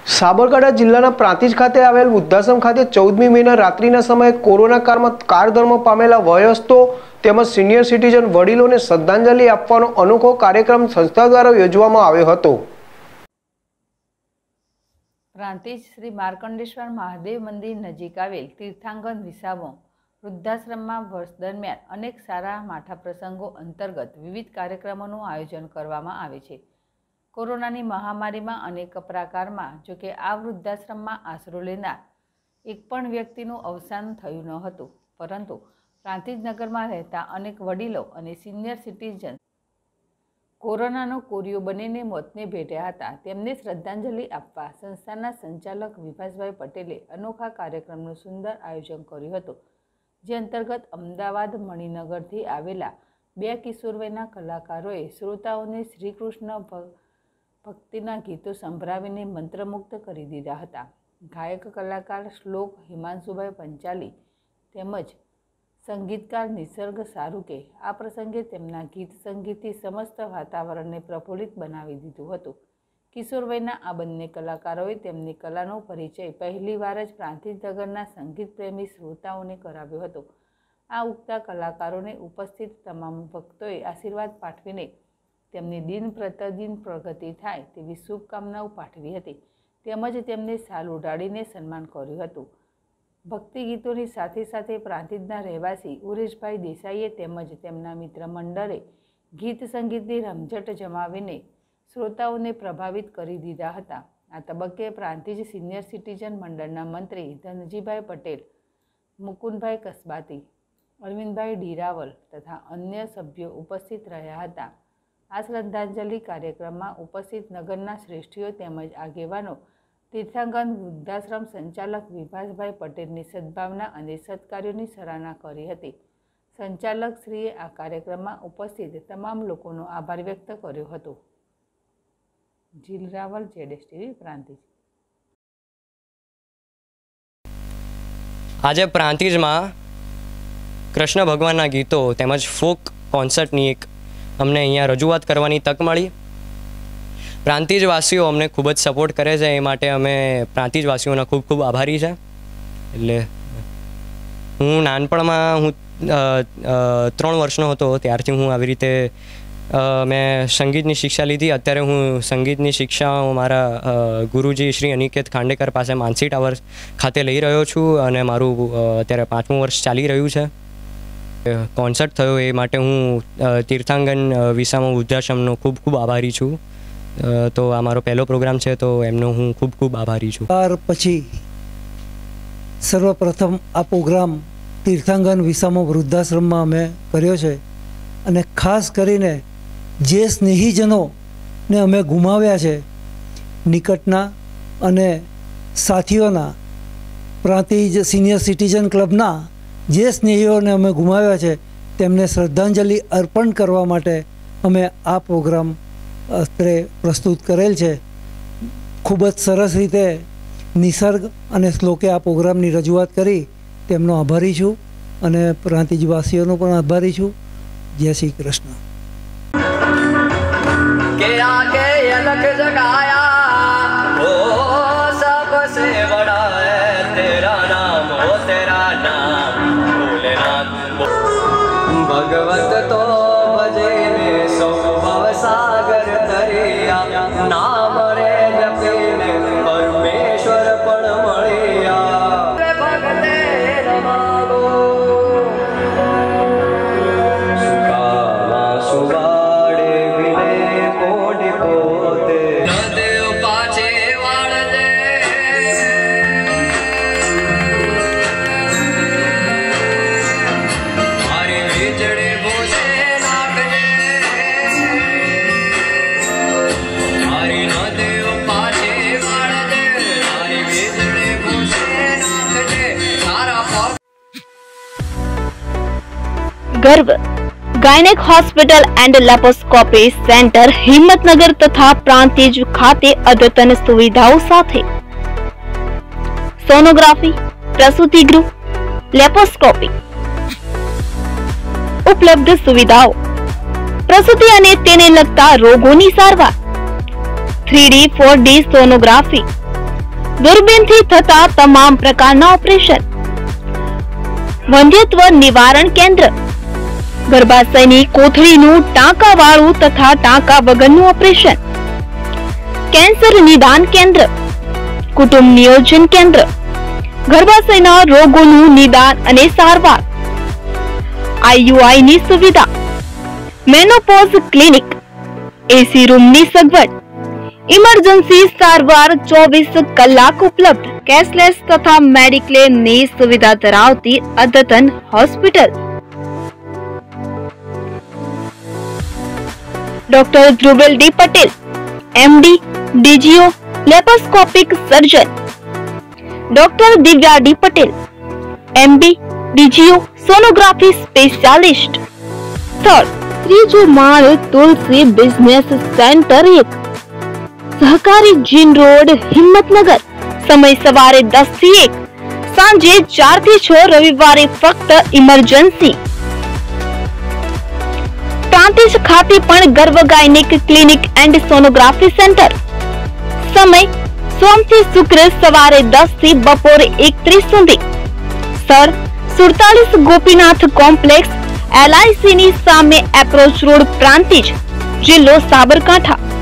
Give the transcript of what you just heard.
સાબરકાંઠા જિલ્લાના પ્રાંતિજ ખાતે આવેલ વૃદ્ધાશ્રમ ખાતે 14મી મેના રાત્રિના સમયે કોરોના કાળમાં કાળધર્મ પામેલા વયસ્કો તેમજ સિનિયર સિટીઝન વડીલોને શ્રદ્ધાંજલિ આપવાનો અનોખો કાર્યક્રમ સંસ્થા દ્વારા યોજવામાં આવ્યો હતો। પ્રાંતિજ શ્રી માર્કંડેશ્વર મહાદેવ મંદિર નજીક આવેલ તીર્થાંગન વિસામો વૃદ્ધાશ્રમમાં વર્ષ દરમિયાન અનેક સારા માઠા પ્રસંગો અંતર્ગત વિવિધ કાર્યક્રમોનું આયોજન કરવામાં આવે છે। કોરોનાની મહામારીમાં અનેક પ્રકારમાં જોકે આ વૃદ્ધાશ્રમમાં આશરો લેનાર એક પણ વ્યક્તિનું અવસાન થયું ન હતું, પરંતુ પ્રાંતિજ નગરમાં રહેતા અનેક વડીલો અને સિનિયર સિટીઝન કોરોનાનો કોરિયો બનીને મોતને ભેટ્યા હતા। તેમને શ્રદ્ધાંજલિ આપવા સંસ્થાના સંચાલક વિભાસભાઈ પટેલે અનોખા કાર્યક્રમનું સુંદર આયોજન કર્યું હતું, જે અંતર્ગત અમદાવાદ મણિનગરથી આવેલા 2 કિશોરવયના કલાકારોએ શ્રોતાઓને શ્રીકૃષ્ણ ભક્તિના ગીતો સંભળાવીને મંત્રમુગ્ધ કરી દીધા હતા। ગાયક કલાકાર શ્લોક હિમાંશુભાઈ પંચાલી તેમજ સંગીતકાર નિસર્ગ સારુકે આ પ્રસંગે તેમના ગીત સંગીતથી સમસ્ત વાતાવરણને પ્રફુલ્લિત બનાવી દીધું હતું। કિશોરવયના આ બંને કલાકારોએ તેમની કલાનો પરિચય પહેલીવાર જ પ્રાંતિજ નગરના સંગીત પ્રેમી શ્રોતાઓને કરાવ્યો હતો। આ ઉગતા કલાકારોને ઉપસ્થિત તમામ ભક્તોએ આશીર્વાદ પાઠવીને તેમની દિન પ્રતિદિન પ્રગતિ થાય તેવી શુભકામનાઓ પાઠવી હતી, તેમજ તેમને શાલ ઉડાડીને સન્માન કર્યું હતું। ભક્તિ ગીતોની સાથે સાથે પ્રાંતિજના રહેવાસી ઉરેશભાઈ દેસાઈએ તેમજ તેમના મિત્ર મંડળે ગીત સંગીતની રમઝટ જમાવીને શ્રોતાઓને પ્રભાવિત કરી દીધા હતા। આ તબક્કે પ્રાંતિજ સિનિયર સિટીઝન મંડળના મંત્રી ધનજીભાઈ પટેલ, મુકુંદભાઈ કસબાતી, અરવિંદભાઈ ડીરાવલ તથા અન્ય સભ્યો ઉપસ્થિત રહ્યા હતા। આ શ્રદ્ધાંજલિ કાર્યક્રમમાં ઉપસ્થિત નગરના શ્રેષ્ઠીઓ તેમજ આગેવાનો તીર્થાંગન વૃદ્ધાશ્રમ સંચાલક વિભાસભાઈ પટેલની સદભાવના અને સત્કાર્યોની સરાહના કરી હતી। સંચાલક શ્રીએ આ કાર્યક્રમમાં ઉપસ્થિત તમામ લોકોનો આભાર વ્યક્ત કર્યો હતો। જીલ રાવલ, ZSTV, પ્રાંતિજ। આજે પ્રાંતિજમાં કૃષ્ણ ભગવાનના ગીતો તેમજ ફોક કોન્સર્ટની એક અમને અહીંયા રજૂઆત કરવાની તક મળી। પ્રાંતિજવાસીઓ અમને ખૂબ જ સપોર્ટ કરે છે, એ માટે અમે પ્રાંતિજવાસીઓના ખૂબ ખૂબ આભારી છે। એટલે હું નાનપણમાં 3 વર્ષનો હતો ત્યારથી હું આવી રીતે મેં સંગીતની શિક્ષા લીધી। અત્યારે હું સંગીતની શિક્ષા મારા ગુરુજી શ્રી અનિકેત ખાંડેકર પાસે માનસી ટાવર ખાતે લઈ રહ્યો છું અને મારું અત્યારે 5મું વર્ષ ચાલી રહ્યું છે। કોન્સર્ટ થયો એ માટે હું તીર્થાંગન વિસામો વૃદ્ધાશ્રમનો ખૂબ ખૂબ આભારી છું। તો આ મારો પહેલો પ્રોગ્રામ છે, તો એમનો હું ખૂબ ખૂબ આભારી છું। ત્યાર પછી સર્વપ્રથમ આ પ્રોગ્રામ તીર્થાંગન વિસામો વૃદ્ધાશ્રમમાં અમે કર્યો છે અને ખાસ કરીને જે સ્નેહીજનોને અમે ગુમાવ્યા છે, નિકટના અને સાથીઓના, પ્રાંતિજ સિનિયર સિટીઝન ક્લબના જે સ્નેહીઓને અમે ગુમાવ્યા છે તેમને શ્રદ્ધાંજલિ અર્પણ કરવા માટે અમે આ પ્રોગ્રામ અત્રે પ્રસ્તુત કરેલ છે। ખૂબ જ સરસ રીતે નિસર્ગ અને શ્લોકે આ પ્રોગ્રામની રજૂઆત કરી તેમનો આભારી છું અને પ્રાંતિજવાસીઓનો પણ આભારી છું। જય શ્રી કૃષ્ણ। के आगे अलग जगाया हो सबसे बड़ा है तेरा नाम, हो तेरा नाम भोलेनाथ। भगवत तो भजे ने सो भव सागर तरिया, नाम रे जपीने परमेश्वर पण मळिया। भगते रमागो सुकामा सुवाड़े विने कोटि पोते न देव पाछे वाळजे। मारी વીજળી ભૂસે નાખજે, મારી ન દેવ પાછે વાળજે, મારી વીજળી ભૂસે નાખજે તારા પગ। Garv gynaec hospital and laparoscopy centre Himmatnagar तथा प्रांतिज खाते अद्यतन सुविधाओं साथे सोनोग्राफी, प्रसूति गृह, लेप्रोस्कोपी उपलब्ध सुविधाओं, प्रसूति अने तेने लगता रोगोनी सारवार, 3D 4D सोनोग्राफी, દૂરબીનથી થતા તમામ પ્રકારના ઓપરેશન, વંધ્યત્વ નિવારણ કેન્દ્ર, ગર્ભાશયની કોથળીનું ટાંકાવાળું તથા ટાંકા વગરનું ઓપરેશન, કેન્સર નિદાન કેન્દ્ર, કુટુંબ નિયોજન કેન્દ્ર, ગર્ભાશયના રોગોનું નિદાન અને સારવાર, આઈયુઆઈ ની સુવિધા, મેનોપોઝ ક્લિનિક, એસી રૂમની સગવડ, ઇમરજન્સી સારવાર 24 કલાક ઉપલબ્ધ, કેશલેસ તથા મેડિક્લેમ ની સુવિધા ધરાવતી અદ્યતન hospital. Doctor Dhruvel D Patel, MD, DGO, laparoscopic surgeon. Doctor Divya D Patel, MD, DGO, sonography specialist. સ્થળ ત્રીજો માળ, તુલસી બિઝનેસ સેન્ટર 1, સહકારી જીન રોડ, હિંમતનગર. સમય સવારે 10 થી 1, સાંજે 4 થી 6, રવિવારે ફક્ત ઇમરજન્સી. પ્રાંતિજ ખાતે પણ Garbh gynaec clinic and sonography centre. સમય સોમ થી શુક્ર સવારે 10 થી બપોરે 1:30 સુધી. સ્થળ 47 ગોપીનાથ કોમ્પ્લેક્સ, LIC ની સામે એપ્રોચ રોડ, પ્રાંતિજ, જિલ્લો સાબરકાંઠા.